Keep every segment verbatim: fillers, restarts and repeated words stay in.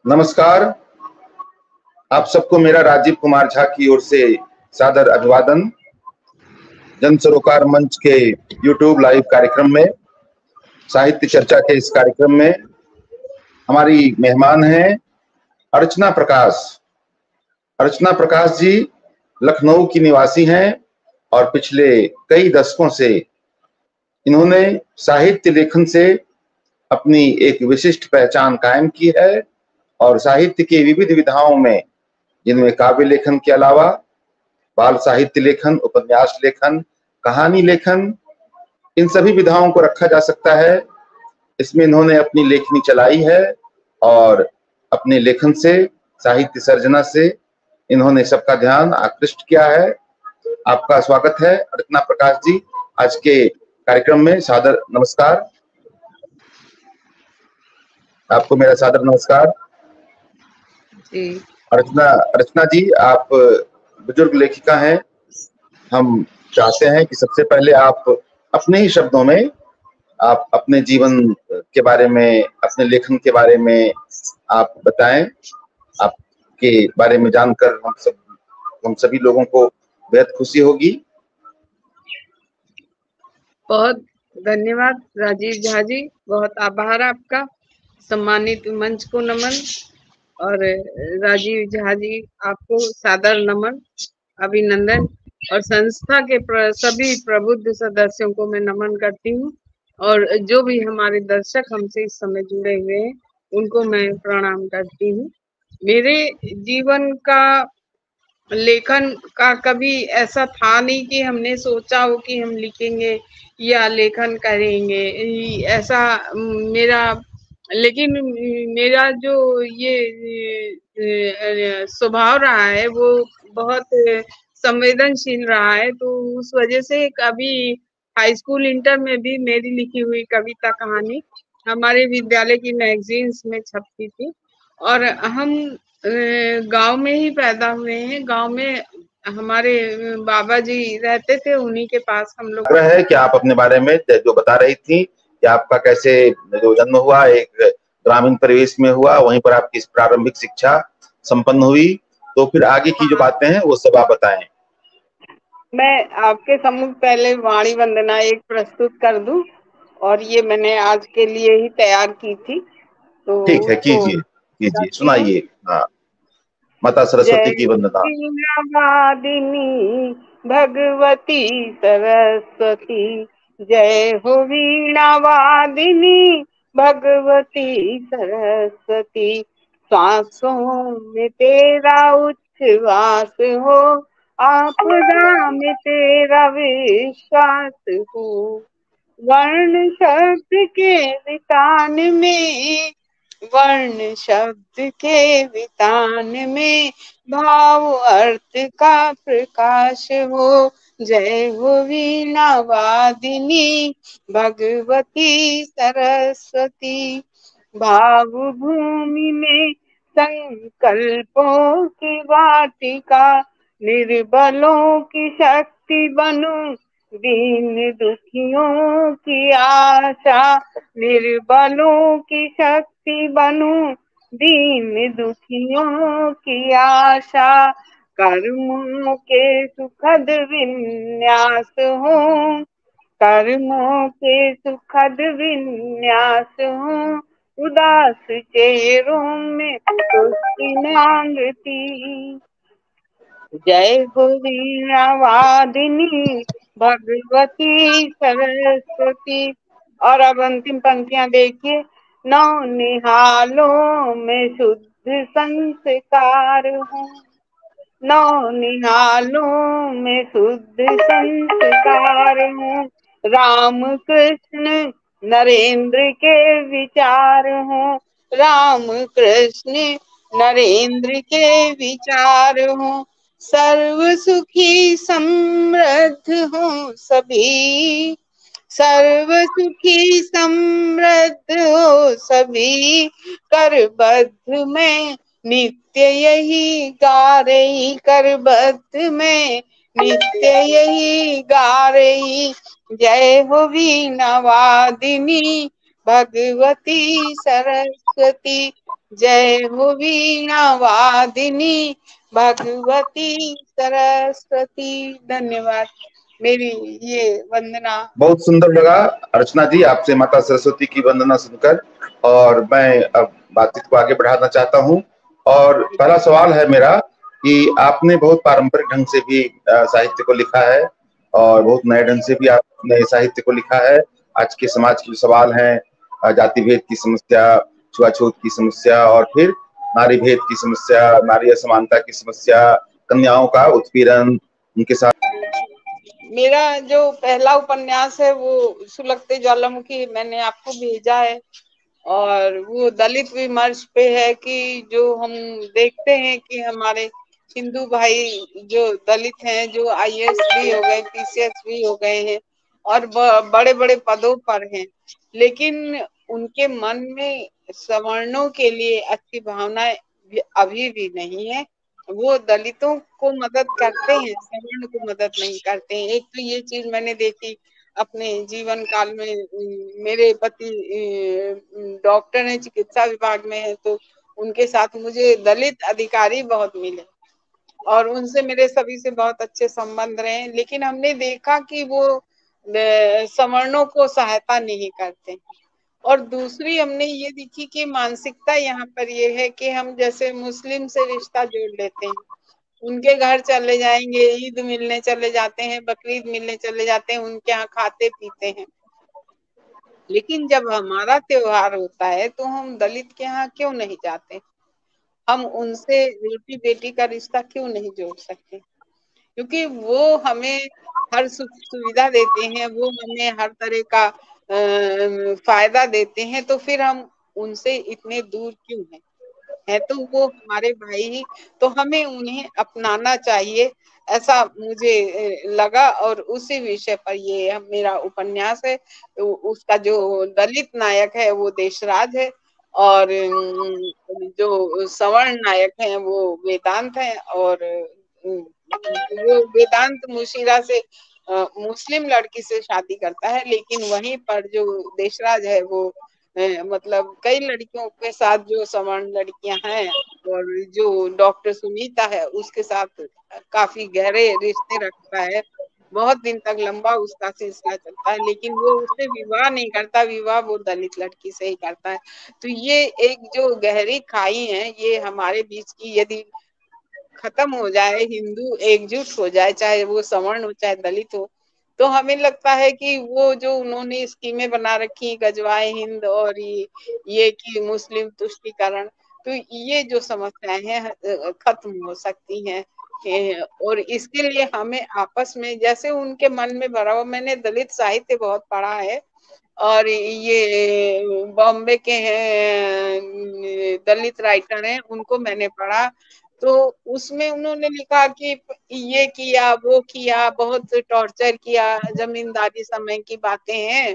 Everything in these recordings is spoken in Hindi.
नमस्कार। आप सबको मेरा राजीव कुमार झा की ओर से सादर अभिवादन। जन सरोकार मंच के यूट्यूब लाइव कार्यक्रम में, साहित्य चर्चा के इस कार्यक्रम में हमारी मेहमान हैं अर्चना प्रकाश। अर्चना प्रकाश जी लखनऊ की निवासी हैं और पिछले कई दशकों से इन्होंने साहित्य लेखन से अपनी एक विशिष्ट पहचान कायम की है और साहित्य की विविध विधाओं में, जिनमें काव्य लेखन के अलावा बाल साहित्य लेखन, उपन्यास लेखन, कहानी लेखन, इन सभी विधाओं को रखा जा सकता है। इसमें इन्होंने अपनी लेखनी चलाई है और अपने लेखन से, साहित्य सर्जना से इन्होंने सबका ध्यान आकृष्ट किया है। आपका स्वागत है अर्चना प्रकाश जी आज के कार्यक्रम में। सादर नमस्कार। आपको मेरा सादर नमस्कार। जी अर्चना अर्चना जी, आप बुजुर्ग लेखिका हैं। हम चाहते हैं कि सबसे पहले आप अपने ही शब्दों में आप अपने जीवन के बारे में, अपने लेखन के बारे में आप बताएं। आपके बारे में जानकर हम सब हम सभी लोगों को बेहद खुशी होगी। बहुत धन्यवाद राजीव झा जी, बहुत आभार आपका। सम्मानित मंच को नमन और राजीव झा जी आपको सादर नमन, अभिनंदन और संस्था के प्र, सभी प्रबुद्ध सदस्यों को मैं नमन करती हूँ और जो भी हमारे दर्शक हमसे इस समय जुड़े हुए हैं उनको मैं प्रणाम करती हूँ। मेरे जीवन का लेखन का कभी ऐसा था नहीं कि हमने सोचा हो कि हम लिखेंगे या लेखन करेंगे, ऐसा मेरा, लेकिन मेरा जो ये स्वभाव रहा है वो बहुत संवेदनशील रहा है। तो उस वजह से कभी हाई स्कूल, इंटर में भी मेरी लिखी हुई कविता, कहानी हमारे विद्यालय की मैगजीन्स में छपती थी। और हम गांव में ही पैदा हुए हैं। गांव में हमारे बाबा जी रहते थे, उन्हीं के पास हम लोग है कि आप अपने बारे में जो बता रही थी कि आपका कैसे जो जन्म हुआ, एक ग्रामीण परिवेश में हुआ, वहीं पर आपकी प्रारंभिक शिक्षा संपन्न हुई, तो फिर आगे की जो बातें हैं वो सब आप बताएं। मैं आपके सम्मुख पहले वाणी वंदना एक प्रस्तुत कर दूं और ये मैंने आज के लिए ही तैयार की थी, तो ठीक है, कीजिए कीजिए, सुनाइए। हाँ, माता सरस्वती की वंदना। वीणावादिनी भगवती सरस्वती, जय हो वीणावादिनी भगवती सरस्वती। सांसों में तेरा उच्छ्वास हो, आपदा में तेरा विश्वास हो। वर्ण शब्द के वितान में, वर्ण शब्द के वितान में भाव अर्थ का प्रकाश हो। जय हो वीणा वादिनी भगवती सरस्वती। भाव भूमि में संकल्पों की वाटिका, निर्बलों की शक्ति बनूं, दीन दुखियों की आशा। निर्बलों की शक्ति बनूं, दीन दुखियों की आशा। कर्मों के सुखद विन्यास हो, कर्मों के सुखद विन्यास हो। उदास चेहरों में तुझकी मांगती, जय हो वीणा वादिनी भगवती सरस्वती। और अब अंतिम पंक्तियां देखिए। नौ निहालों में शुद्ध संस्कार हूँ, नौ निहालों में शुद्ध संस्कार हूँ। राम कृष्ण नरेंद्र के विचार हूँ, राम कृष्ण नरेंद्र के विचार हूँ। सर्व सुखी समृद्ध हूँ सभी, सर्व सुखी समृद्ध हो सभी। करबद्ध में नित्य यही गा रही, करबद्ध में नित्य यही गा रही। जय हो वीणा वादिनी भगवती सरस्वती। जय हो वीणा वादिनी भगवती सरस्वती। धन्यवाद। मेरी ये वंदना बहुत सुंदर लगा अर्चना जी आपसे माता सरस्वती की वंदना सुनकर, और मैं अब बातचीत को आगे बढ़ाना चाहता हूं। और पहला सवाल है मेरा कि आपने बहुत पारंपरिक ढंग से भी साहित्य को लिखा है और बहुत नए ढंग से भी आपने साहित्य को लिखा है। आज के समाज के सवाल हैं, जाति भेद की समस्या, छुआछूत की समस्या, और फिर नारी भेद की समस्या, नारी असमानता की समस्या, कन्याओं का उत्पीड़न, उनके साथ। मेरा जो पहला उपन्यास है वो सुलगते ज्वालामुखी मैंने आपको भेजा है, और वो दलित विमर्श पे है कि जो हम देखते हैं कि हमारे हिंदू भाई जो दलित हैं, जो आई ए एस भी हो गए, पी सी एस भी हो गए हैं और बड़े बड़े पदों पर हैं, लेकिन उनके मन में सवर्णों के लिए अच्छी भावनाएं अभी भी नहीं है। वो दलितों को मदद करते हैं, सवर्ण को मदद नहीं करते हैं। एक तो ये चीज मैंने देखी अपने जीवन काल में। मेरे पति डॉक्टर हैं, चिकित्सा विभाग में है, तो उनके साथ मुझे दलित अधिकारी बहुत मिले और उनसे मेरे सभी से बहुत अच्छे संबंध रहे, लेकिन हमने देखा कि वो सवर्णों को सहायता नहीं करते। और दूसरी हमने ये देखी कि मानसिकता यहाँ पर ये है कि हम जैसे मुस्लिम से रिश्ता जोड़ लेते हैं, उनके घर चले जाएंगे, ईद मिलने चले जाते हैं, बकरीद मिलने चले जाते हैं, उनके यहाँ खाते पीते हैं, लेकिन जब हमारा त्योहार होता है तो हम दलित के यहाँ क्यों नहीं जाते? हम उनसे रोटी बेटी का रिश्ता क्यों नहीं जोड़ सकते? क्योंकि वो हमें हर सुख सुविधा देते हैं, वो हमें हर तरह का आ, फायदा देते हैं, तो फिर हम उनसे इतने दूर क्यों हैं? है तो वो हमारे भाई ही, तो हमें उन्हें अपनाना चाहिए, ऐसा मुझे लगा। और उसी विषय पर ये मेरा उपन्यास है। उसका जो दलित नायक है वो देशराज है, और जो सवर्ण नायक है वो वेदांत है, और वो वेदांत मुशीरा से मुस्लिम लड़की से शादी करता है, लेकिन वहीं पर जो देशराज है वो मतलब कई लड़कियों के साथ, जो सवर्ण लड़कियां हैं और जो डॉक्टर सुनीता है उसके साथ काफी गहरे रिश्ते रखता है। बहुत दिन तक लंबा उसका सिलसिला चलता है, लेकिन वो उससे विवाह नहीं करता, विवाह वो दलित लड़की से ही करता है। तो ये एक जो गहरी खाई है, ये हमारे बीच की यदि खत्म हो जाए, हिंदू एकजुट हो जाए, चाहे वो सवर्ण हो चाहे दलित हो, तो हमें लगता है कि वो जो उन्होंने स्कीमें बना रखी, गजवाए हिंद और ये, ये कि मुस्लिम तुष्टीकरण, तो ये जो समस्याएं हैं खत्म हो सकती हैं। और इसके लिए हमें आपस में, जैसे उनके मन में भरा हुआ, मैंने दलित साहित्य बहुत पढ़ा है, और ये बॉम्बे के हैं दलित राइटर हैं, उनको मैंने पढ़ा, तो उसमें उन्होंने लिखा कि ये किया वो किया, बहुत टॉर्चर किया, जमींदारी समय की बातें हैं,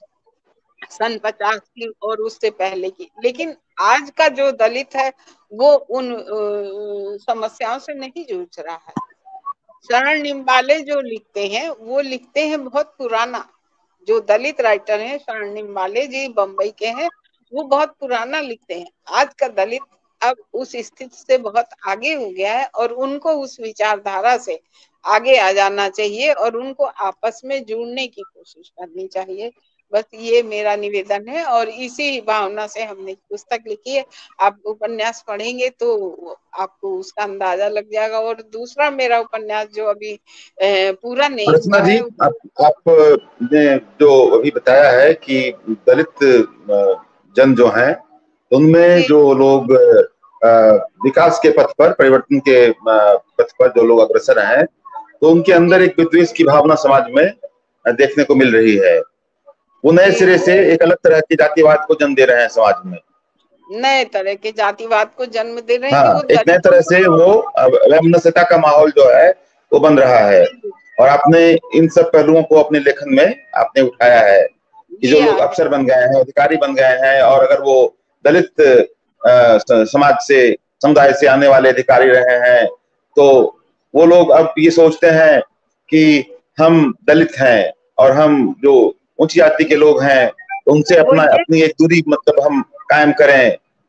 सन पचास की और उससे पहले की। लेकिन आज का जो दलित है वो उन समस्याओं से नहीं जूझ रहा है। शरण निम्बाले जो लिखते हैं वो लिखते हैं बहुत पुराना, जो दलित राइटर हैं शरण निम्बाले जी बम्बई के हैं, वो बहुत पुराना लिखते हैं। आज का दलित अब उस स्थिति से बहुत आगे हो गया है, और उनको उस विचारधारा से आगे आ जाना चाहिए और उनको आपस में जोड़ने की कोशिश करनी चाहिए। बस ये मेरा निवेदन है, और इसी भावना से हमने पुस्तक लिखी है। आप उपन्यास पढ़ेंगे तो आपको उसका अंदाजा लग जाएगा। और दूसरा मेरा उपन्यास जो अभी पूरा नहीं रचना हुआ जी, है, आप आपने जो अभी बताया है कि दलित जन जो हैं, उनमें जो लोग विकास के पथ पर, परिवर्तन के पथ पर जो लोग अग्रसर हैं, तो उनके अंदर एक विद्वेष की भावना समाज में देखने को मिल रही है। वो नए सिरे से एक अलग तरह के जातिवाद को जन्म दे रहे हैं समाज में, नए तरह के जातिवाद को जन्म दे रहे हैं कि हाँ, वो एक नए तरह से वो वैमनस्यता का माहौल जो है वो बन रहा है। और आपने इन सब पहलुओं को अपने लेखन में आपने उठाया है कि जो लोग अफसर बन गए हैं, अधिकारी बन गए हैं, और अगर वो दलित आ, समाज से, समुदाय से आने वाले अधिकारी रहे हैं, तो वो लोग अब ये सोचते हैं कि हम दलित हैं और हम जो ऊंची जाति के लोग हैं उनसे अपना अपनी एक दूरी मतलब हम कायम करें,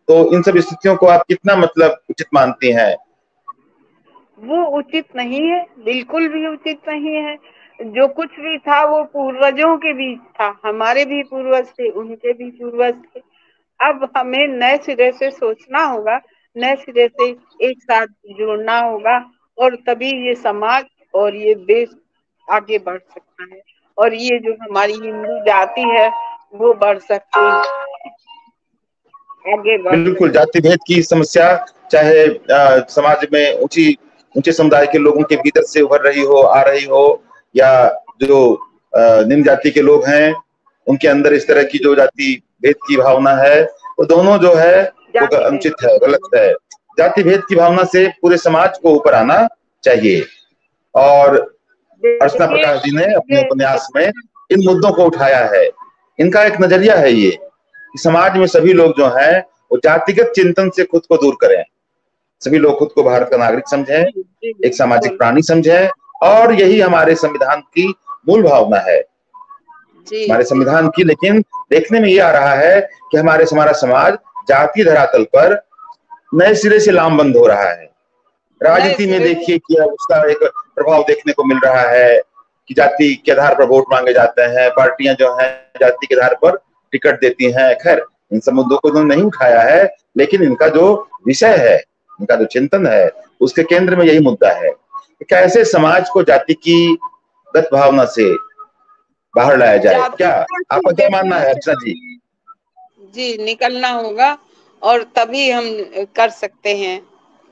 तो इन सब स्थितियों को आप कितना मतलब उचित मानती हैं? वो उचित नहीं है, बिल्कुल भी उचित नहीं है। जो कुछ भी था वो पूर्वजों के बीच था, हमारे भी पूर्वज थे, उनके भी पूर्वज थे। अब हमें नए सिरे से सोचना होगा, नए सिरे से एक साथ जुड़ना होगा, और तभी ये समाज और ये देश आगे बढ़ सकता है, और ये जो हमारी हिंदू जाति है वो बढ़ सकती है, आगे बढ़ बिल्कुल, सकती जाति भेद की समस्या चाहे आ, समाज में ऊंची ऊंचे समुदाय के लोगों के भीतर से उभर रही हो, आ रही हो, या जो निम्न जाति के लोग हैं उनके अंदर इस तरह की जो जाति भेद की भावना है, वो दोनों जो है वो अनुचित है, गलत है। जाति भेद की भावना से पूरे समाज को ऊपर आना चाहिए। और अर्चना प्रकाश जी ने अपने उपन्यास में इन मुद्दों को उठाया है। इनका एक नजरिया है ये कि समाज में सभी लोग जो हैं वो जातिगत चिंतन से खुद को दूर करें, सभी लोग खुद को भारत का नागरिक समझें, एक सामाजिक प्राणी समझें, और यही हमारे संविधान की मूल भावना है, हमारे संविधान की। लेकिन देखने में ये आ रहा है कि हमारे हमारा समाज जातीय धरातल पर नए सिरे से लामबंद हो रहा है। राजनीति में देखिए कि उसका एक प्रभाव देखने को मिल रहा है कि जाति के आधार पर वोट मांगे जाते हैं, पार्टियां जो हैं जाति के आधार पर टिकट देती हैं। खैर, इन सब मुद्दों को उन्होंने नहीं उठाया है, लेकिन इनका जो विषय है, इनका जो चिंतन है, उसके केंद्र में यही मुद्दा है कि कैसे समाज को जाति की गत भावना से बाहर लाया जाए। क्या आपका क्या मानना है अर्चना जी? जी, निकलना होगा, और तभी हम कर सकते हैं,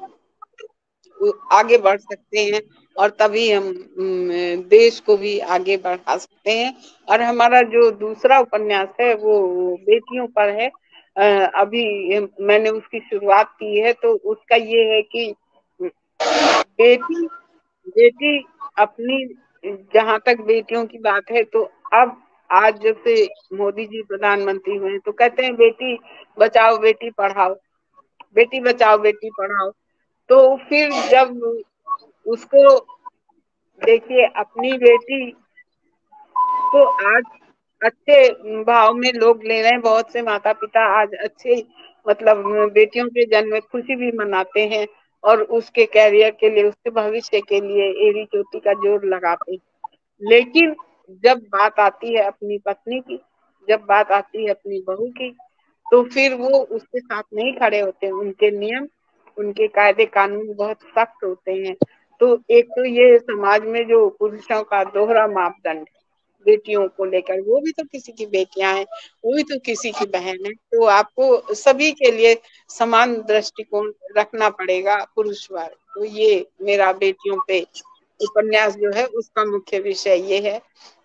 आगे बढ़ सकते हैं, और तभी हम देश को भी आगे बढ़ा सकते हैं। और हमारा जो दूसरा उपन्यास है वो बेटियों पर है। अभी मैंने उसकी शुरुआत की है, तो उसका ये है कि बेटी बेटी अपनी, जहाँ तक बेटियों की बात है, तो अब आज जब से मोदी जी प्रधानमंत्री हुए तो कहते हैं बेटी बचाओ बेटी पढ़ाओ, बेटी बचाओ बेटी पढ़ाओ। तो फिर जब उसको देखिए, अपनी बेटी को आज अच्छे भाव में लोग ले रहे हैं, बहुत से माता पिता आज अच्छे मतलब बेटियों के जन्म में खुशी भी मनाते हैं, और उसके कैरियर के लिए, उसके भविष्य के लिए एड़ी चोटी का जोर लगाते हैं। लेकिन जब बात आती है अपनी पत्नी की, जब बात आती है अपनी बहू की, तो फिर वो उसके साथ नहीं खड़े होते। उनके नियम, उनके कायदे कानून बहुत सख्त होते हैं। तो एक तो ये समाज में जो पुरुषों का दोहरा मापदंड बेटियों को लेकर, वो भी तो किसी की बेटियां हैं, वो भी तो किसी की बहन है, तो आपको सभी के लिए समान दृष्टिकोण रखना पड़ेगा पुरुषवाद। तो ये मेरा बेटियों पे उपन्यास जो है उसका मुख्य विषय ये है।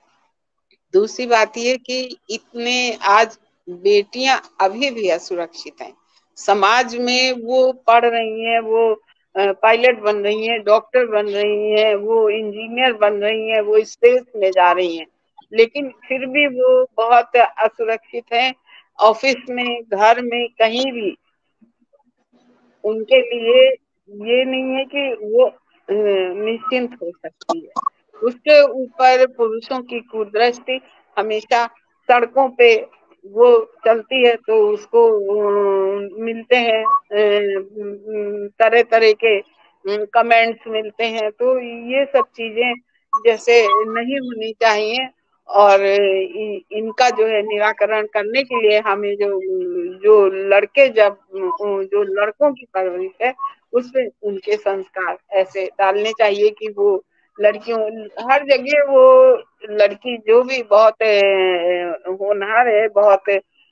दूसरी बात ये कि इतने आज बेटियां अभी भी असुरक्षित हैं समाज में। वो पढ़ रही हैं, वो पायलट बन रही हैं, डॉक्टर बन रही हैं, वो इंजीनियर बन रही हैं, वो स्पेस में जा रही हैं, लेकिन फिर भी वो बहुत असुरक्षित हैं। ऑफिस में, घर में, कहीं भी उनके लिए ये नहीं है कि वो निश्चिंत हो सकती है। उसके ऊपर पुरुषों की कुदृष्टि हमेशा सड़कों पे वो चलती है तो उसको मिलते हैं तरह तरह के कमेंट्स मिलते हैं। तो ये सब चीजें जैसे नहीं होनी चाहिए, और इनका जो है निराकरण करने के लिए हमें जो जो लड़के जब जो लड़कों की परवरिश है उसमें उनके संस्कार ऐसे डालने चाहिए कि वो लड़कियों हर जगह वो लड़की जो भी बहुत होनहार है, बहुत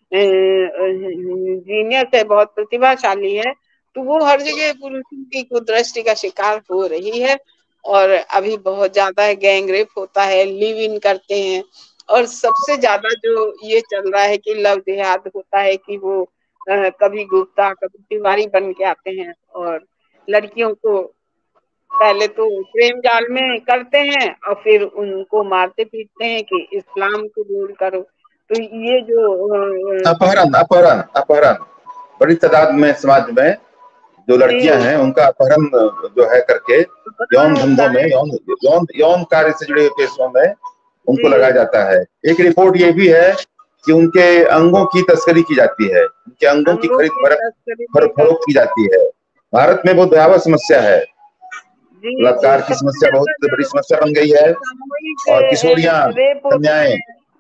जीनियस है, बहुत प्रतिभाशाली है, तो वो हर जगह पुरुषों की कुदृष्टि का शिकार हो रही है। और अभी बहुत ज्यादा गैंग रेप होता है, लिव इन करते हैं, और सबसे ज्यादा जो ये चल रहा है कि लव जिहाद होता है कि वो आ, कभी गुप्ता कभी तिवारी बन के आते हैं और लड़कियों को पहले तो प्रेम जाल में करते हैं और फिर उनको मारते पीटते हैं कि इस्लाम कबूल करो। तो ये जो अपहरण अपहरण अपहरण बड़ी तादाद में समाज में जो लड़कियां हैं उनका अपहरण जो है करके यौन धंधों में, यौन यौन यौन कार्य से जुड़े केसों में उनको लगाया जाता है। एक रिपोर्ट ये भी है कि उनके अंगों की तस्करी की जाती है, उनके अंगों की खरीद फरोख्त की जाती है। भारत में बहुत भयावह समस्या है, बलात्कार की समस्या बहुत बड़ी समस्या बन गई है, और किशोरियां, कन्याएं।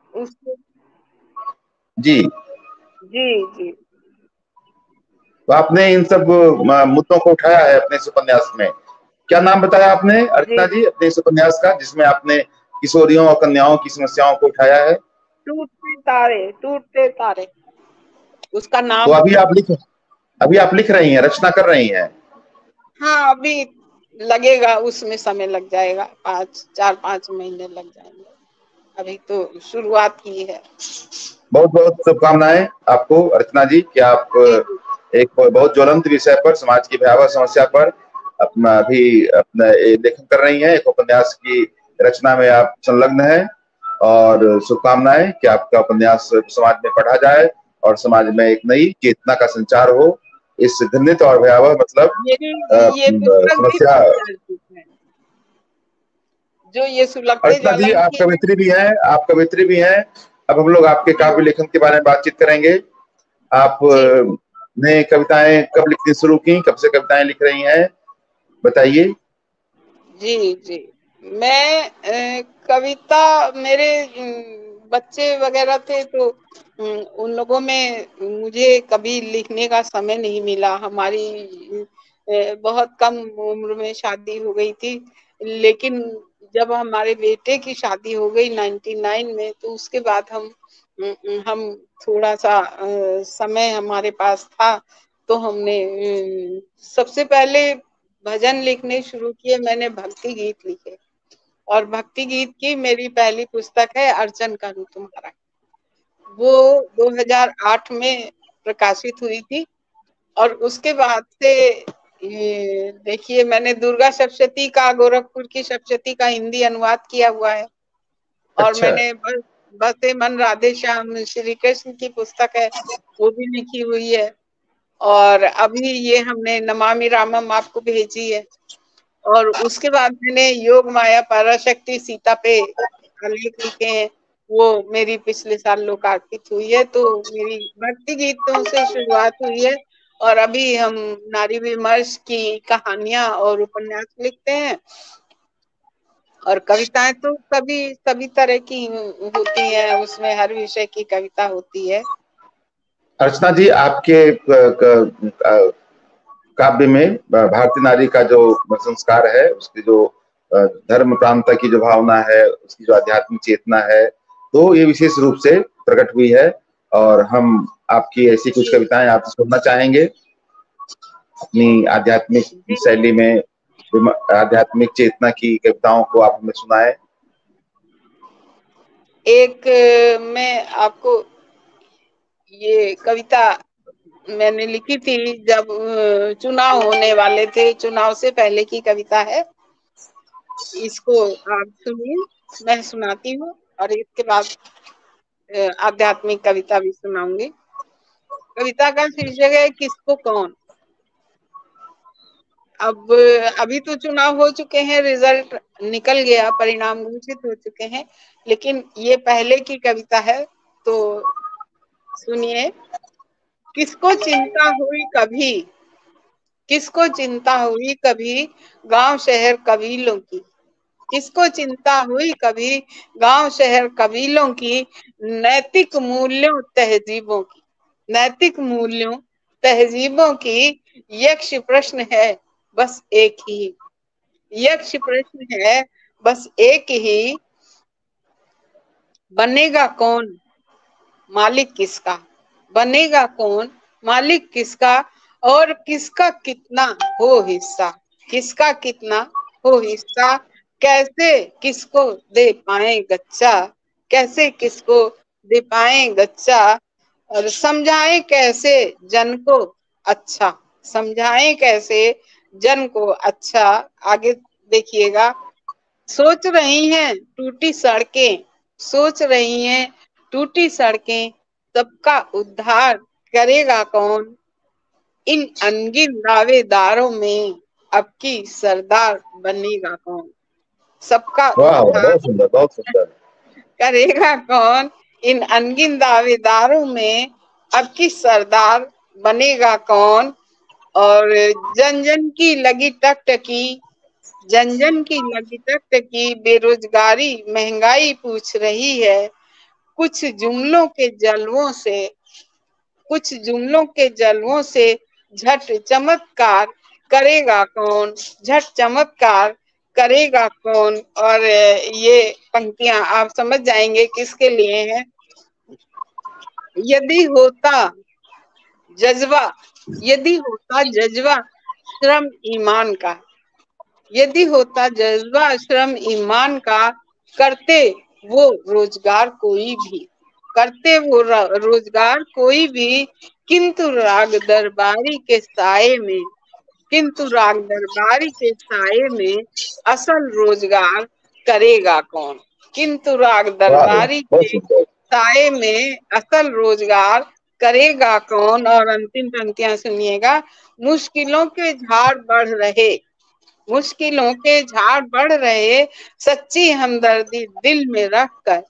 जी जी जी तो आपने इन सब मुद्दों को उठाया है अपने इस उपन्यास में। क्या नाम बताया आपने अर्चना जी अपने इस उपन्यास का, जिसमें आपने किशोरियों और कन्याओं की समस्याओं को उठाया है? टूटते तारे, टूटते तारे उसका नाम। तो अभी आप लिख अभी आप लिख रही हैं, रचना कर रही हैं? हाँ, अभी लगेगा, उसमें समय लग जाएगा, पाँच चार पाँच महीने लग जाएंगे, अभी तो शुरुआत की है। बहुत बहुत शुभकामनाएं आपको अर्चना जी कि आप एक बहुत ज्वलंत विषय पर, समाज की भयावह समस्या पर अपना अभी अपना लेखन कर रही हैं, एक उपन्यास की रचना में आप संलग्न हैं, और शुभकामनाएं कि आपका उपन्यास समाज में पढ़ा जाए और समाज में एक नई चेतना का संचार हो इस घृणित और भयावह मतलब ये, ये समस्या। जो ये सुलगते अर्चना जी आप कवित्री भी हैं, आप कवित्री भी हैं। अब हम लोग आपके काव्य लेखन के बारे में बातचीत करेंगे। आप ने कविताएं कब लिखनी शुरू की, कब से कविताएं लिख रही हैं, बताइए। जी जी मैं कविता, मेरे बच्चे वगैरह थे तो उन लोगों में मुझे कभी लिखने का समय नहीं मिला। हमारी बहुत कम उम्र में शादी हो गई थी, लेकिन जब हमारे बेटे की शादी हो गई निन्यानवे में, तो उसके बाद हम हम थोड़ा सा समय हमारे पास था, तो हमने सबसे पहले भजन लिखने शुरू किए। मैंने भक्ति गीत लिखे, और भक्ति गीत की मेरी पहली पुस्तक है अर्चन करूं तुम्हारा। वो दो हज़ार आठ में प्रकाशित हुई थी, और उसके बाद से ये देखिए, मैंने दुर्गा सप्तशती का, गोरखपुर की सप्तशती का हिंदी अनुवाद किया हुआ है। और अच्छा। मैंने बस बसे मन राधे श्याम श्री कृष्ण की पुस्तक है, वो भी लिखी हुई है। और अभी ये हमने नमामि रामम आपको भेजी है। और उसके बाद मैंने योग माया पराशक्ति सीता पे आलेख लिखे हैं, वो मेरी पिछले साल लोकार्पित हुई है। तो मेरी भक्ति गीतों से शुरुआत हुई है, और अभी हम नारी विमर्श की कहानियां और उपन्यास लिखते हैं। और कविताएं तो सभी सभी तरह की होती हैं, उसमें हर विषय की कविता होती है। अर्चना जी, आपके काव्य में भारतीय नारी का जो संस्कार है, उसकी जो धर्म प्रांत की जो भावना है, उसकी जो आध्यात्मिक चेतना है, तो ये विशेष रूप से प्रकट हुई है। और हम आपकी ऐसी कुछ कविताएं आपसे सुनना चाहेंगे, अपनी आध्यात्मिक शैली में आध्यात्मिक चेतना की कविताओं को आप हमें सुनाएं। एक मैं आपको ये कविता मैंने लिखी थी जब चुनाव होने वाले थे, चुनाव से पहले की कविता है। इसको आप सुनिए, मैं सुनाती हूँ, और इसके बाद आध्यात्मिक कविता भी सुनाऊंगी। कविता का शीर्षक है किसको कौन। अब अभी तो चुनाव हो चुके हैं, रिजल्ट निकल गया, परिणाम घोषित हो चुके हैं, लेकिन ये पहले की कविता है, तो सुनिए। किसको चिंता हुई कभी, किसको चिंता हुई कभी गांव शहर कबीलों की, किसको चिंता हुई कभी गांव शहर कबीलों की, नैतिक मूल्यों तहजीबों की, नैतिक मूल्यों तहजीबों की यक्ष प्रश्न है बस एक ही, यक्ष प्रश्न है बस एक ही, बनेगा कौन मालिक किसका, बनेगा कौन मालिक किसका, और किसका कितना हो हिस्सा, किसका कितना हो हिस्सा, कैसे किसको दे पाए गच्चा, कैसे किसको दे पाए गच्चा, और समझाए कैसे जन को अच्छा, समझाए कैसे जन को अच्छा। आगे देखिएगा। सोच रही हैं टूटी सड़कें, सोच रही हैं टूटी सड़कें, सबका उद्धार करेगा कौन, इन अनगिन दावेदारों में अब की सरदार बनेगा कौन, सबका वाह, उद्धार बहुत सुंदर, बहुत सुंदर। करेगा कौन, इन अनगिन दावेदारों में अब किस सरदार बनेगा कौन। और जन जन की लगी टकटकी, जन जन की लगी टकटकी, बेरोजगारी महंगाई पूछ रही है। कुछ जुमलों के जलवों से, कुछ जुमलों के जलवों से झट चमत्कार करेगा कौन, झट चमत्कार करेगा कौन। और ये पंक्तियां आप समझ जाएंगे किसके लिए हैं। यदि होता जज्बा, यदि होता जज्बा श्रम ईमान का, यदि होता जज्बा श्रम ईमान का, करते वो रोजगार कोई भी, करते वो रोजगार कोई भी। किंतु राग दरबारी के साए में, किंतु राग दरबारी के साए में असल रोजगार करेगा कौन। किंतु राग दरबारी के साए में असल रोजगार करेगा कौन। और अंतिम पंक्तियां सुनिएगा। मुश्किलों के झाड़ बढ़ रहे, मुश्किलों के झाड़ बढ़ रहे, सच्ची हमदर्दी दिल में रख कर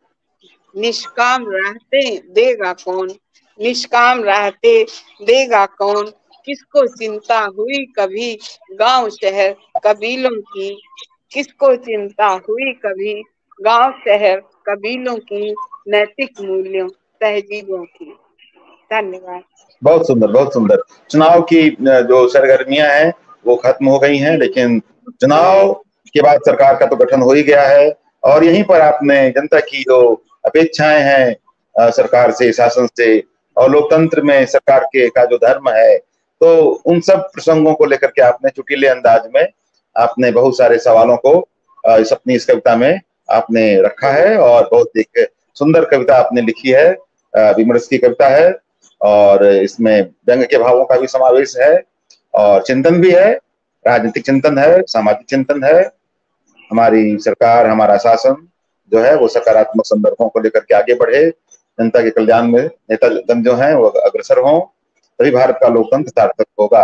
निष्काम रहते देगा कौन, निष्काम रहते देगा कौन। किसको चिंता हुई कभी गांव शहर कबीलों की, किसको चिंता हुई कभी गांव शहर कबीलों की, नैतिक मूल्यों तहजीबों की। धन्यवाद। बहुत सुंदर, बहुत सुंदर। चुनाव की जो सरगर्मियां हैं वो खत्म हो गई हैं, लेकिन चुनाव के बाद सरकार का तो गठन हो ही गया है। और यहीं पर आपने जनता की जो अपेक्षाएं हैं सरकार से, शासन से, और लोकतंत्र में सरकार के का जो धर्म है, तो उन सब प्रसंगों को लेकर के आपने चुटीले अंदाज में आपने बहुत सारे सवालों को इस अपनी इस कविता में आपने रखा है। और बहुत एक सुंदर कविता आपने लिखी है, विमर्श की कविता है, और इसमें व्यंग के भावों का भी समावेश है, और चिंतन भी है, राजनीतिक चिंतन है, सामाजिक चिंतन है। हमारी सरकार, हमारा शासन जो है वो सकारात्मक संदर्भों को लेकर के आगे बढ़े, जनता के कल्याण में नेतागण जो हैं वो अग्रसर हों, तभी भारत का लोकतंत्र सार्थक होगा।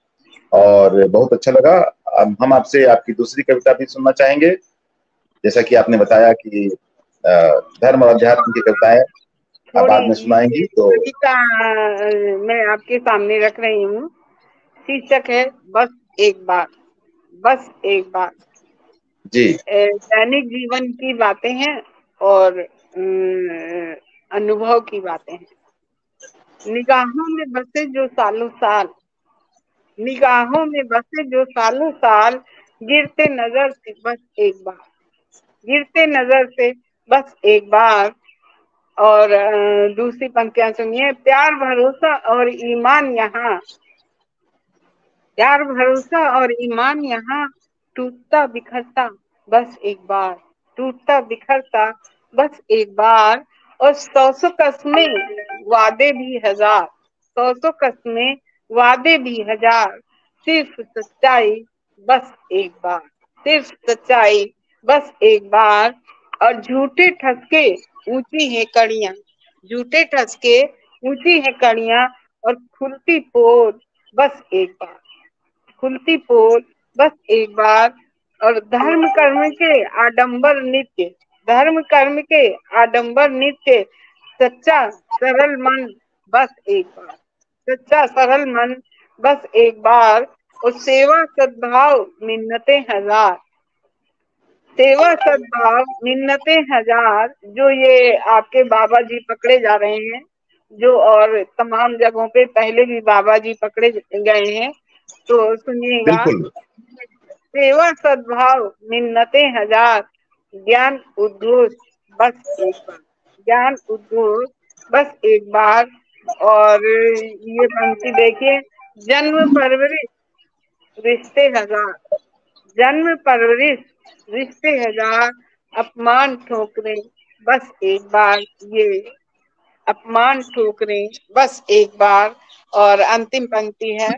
और बहुत अच्छा लगा। अब हम आपसे आपकी दूसरी कविता भी सुनना चाहेंगे। जैसा कि आपने बताया कि धर्म और अध्यात्म की कविताएं आप बाद में सुनाएंगी, तो कविता मैं आपके सामने रख रही हूँ। शीर्षक है बस एक बार, बस एक बार। जी। दैनिक जीवन की बातें हैं और अनुभव की बातें हैं। निगाहों में बसे जो सालों साल, निगाहों में बसे जो सालों साल, गिरते नजर से बस एक बार, गिरते नजर से बस एक बार। और दूसरी पंक्तियां सुनिए। प्यार भरोसा और ईमान यहाँ, प्यार भरोसा और ईमान यहाँ, टूटता बिखरता बस एक बार, टूटता बिखरता बस एक बार। और सौ सौ कस्में वादे भी हजार, सौ सौ कस्में वादे भी हजार, सिर्फ सच्चाई बस एक बार, सिर्फ सच्चाई बस एक बार। और झूठे ठसके ऊंची है कड़ियां, झूठे ठसके ऊंची है कड़ियां, और खुलती पोल बस एक बार, खुलती पोल बस एक बार। और धर्म कर्म के आडंबर नित्य, धर्म कर्म के आडंबर नित्य, सच्चा सरल मन बस एक बार, सच्चा सरल मन बस एक बार। और सेवा सद्भाव मिन्नतें हजार, सेवा सद्भाव मिन्नतें हजार। जो ये आपके बाबा जी पकड़े जा रहे हैं, जो और तमाम जगहों पे पहले भी बाबा जी पकड़े गए हैं, तो सुनिएगा। सेवा सद्भाव मिन्नतें हजार, ज्ञान उद्घोष बस एक बार, ज्ञान उद्घोष बस एक बार। और ये पंक्ति देखिए। जन्म परवरिश रिश्ते हजार, जन्म परवरिश रिश्ते हजार, अपमान ठोकरे बस एक बार, ये अपमान ठोकरे बस एक बार। और अंतिम पंक्ति है।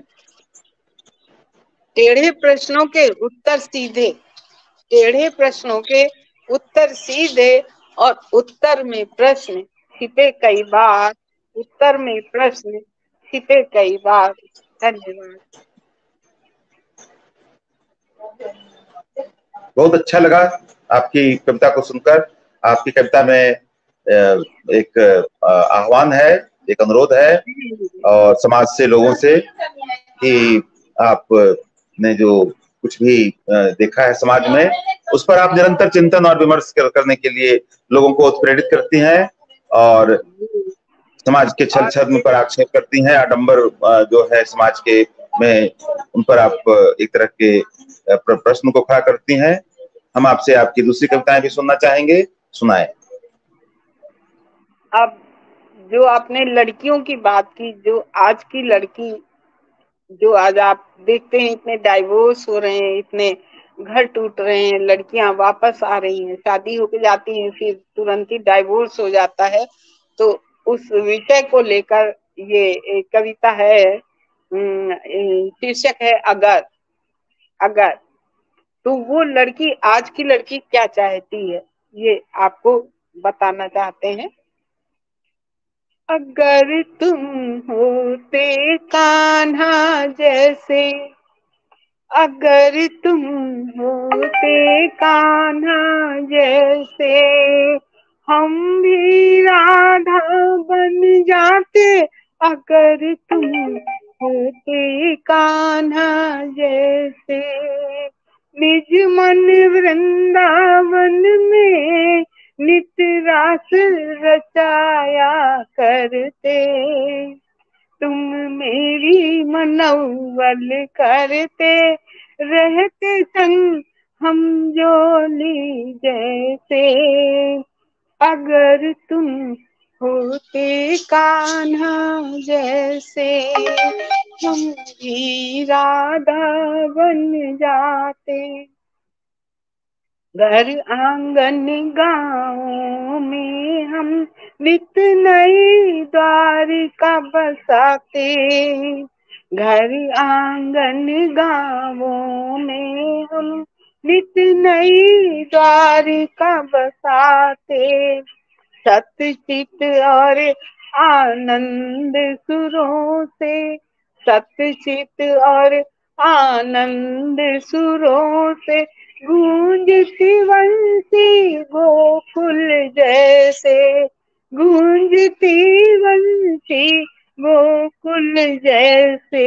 टेढ़े प्रश्नों के उत्तर सीधे, टेढ़े प्रश्नों के उत्तर सीधे, और उत्तर में प्रश्न छिपे कई बार, उत्तर में प्रश्न छिपे कई बार। धन्यवाद। बहुत अच्छा लगा आपकी कविता को सुनकर। आपकी कविता में एक आह्वान है, एक अनुरोध है और समाज से, लोगों से, कि आप ने जो कुछ भी देखा है समाज में, उस पर आप निरंतर चिंतन और विमर्श करने के लिए लोगों को प्रेरित करती हैं और समाज के छल छद्म पर आक्षेप करती हैं, आडंबर जो है समाज के में, उन पर आप एक तरह के प्रश्न को खड़ा करती हैं। हम आपसे आपकी दूसरी कविताएं भी सुनना चाहेंगे, सुनाएं। अब जो आपने लड़कियों की बात की, जो आज की लड़की, जो आज आप देखते हैं इतने डाइवोर्स हो रहे हैं, इतने घर टूट रहे हैं, लड़कियां वापस आ रही हैं, शादी होके जाती हैं, फिर तुरंत ही डाइवोर्स हो जाता है। तो उस विषय को लेकर ये एक कविता है, शीर्षक है अगर। अगर तो वो लड़की, आज की लड़की क्या चाहती है, ये आपको बताना चाहते हैं। अगर तुम होते कान्हा जैसे, अगर तुम होते कान्हा जैसे, हम भी राधा बन जाते। अगर तुम होते कान्हा जैसे, निज मन वृंदावन में नित रास रचाया करते। तुम मेरी मनौवल करते, रहते संग हम जोली जैसे। अगर तुम होते कान्हा जैसे, हम भी राधा बन जाते। घर आंगन गाँव में हम नित नई द्वारिका बसाते। घर आंगन गाँवों में हम नित नई द्वारिका बसाते। सतचित और आनंद सुरों से, सतचित और आनंद सुरों से गूंजती वंशी गोकुल जैसे। गूंजती वंशी गोकुल जैसे,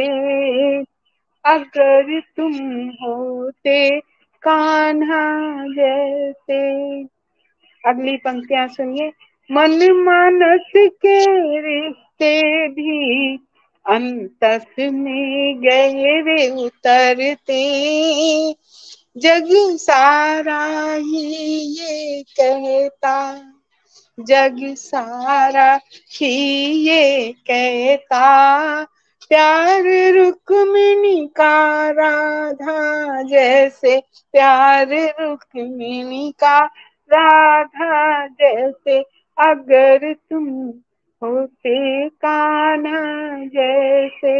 अगर तुम होते कान्हा जैसे। अगली पंक्तियां सुनिए। मन मानस के रिश्ते भी अंतस में गहरे उतरते। जग सारा ही ये कहता, जग सारा ही ये कहता, प्यार रुक्मिणी का राधा जैसे। प्यार रुक्मिणी का राधा जैसे, अगर तुम होते कान्हा जैसे।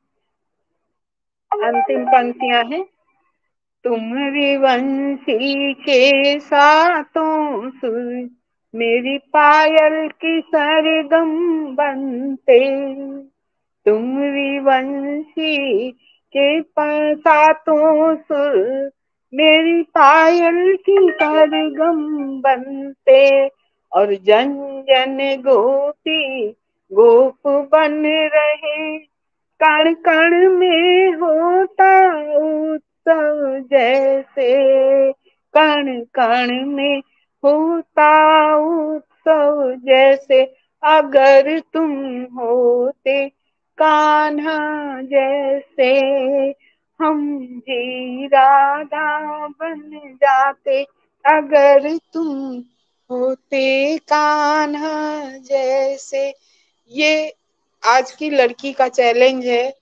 अंतिम पंक्तियां हैं। तुम्हारी वंशी के सातों सुर मेरी पायल की सरगम बनते। तुम्हारी वंशी के सातों सुर मेरी पायल की सरगम बनते। और जन जन गोपी गोप बन रहे, कण कण में होता उत्सव जैसे। कण कण में होता उत्सव जैसे, अगर तुम होते कान्हा जैसे। हम भी राधा बन जाते, अगर तुम होते कान्हा जैसे। ये आज की लड़की का चैलेंज है